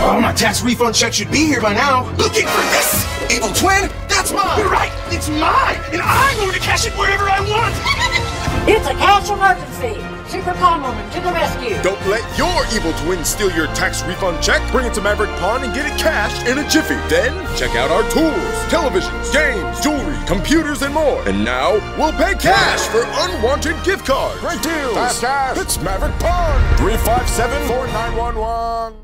Oh, my tax refund check should be here by now. Looking for this evil twin? That's mine. You're right. It's mine, and I'm going to cash it wherever I want. It's a cash emergency. Super Pawn Woman to the rescue. Don't let your evil twin steal your tax refund check. Bring it to Maverick Pawn and get it cashed in a jiffy. Then check out our tools, televisions, games, jewelry, computers, and more. And now we'll pay cash for unwanted gift cards. Great deals. Fast cash. It's Maverick Pawn. 357-4911.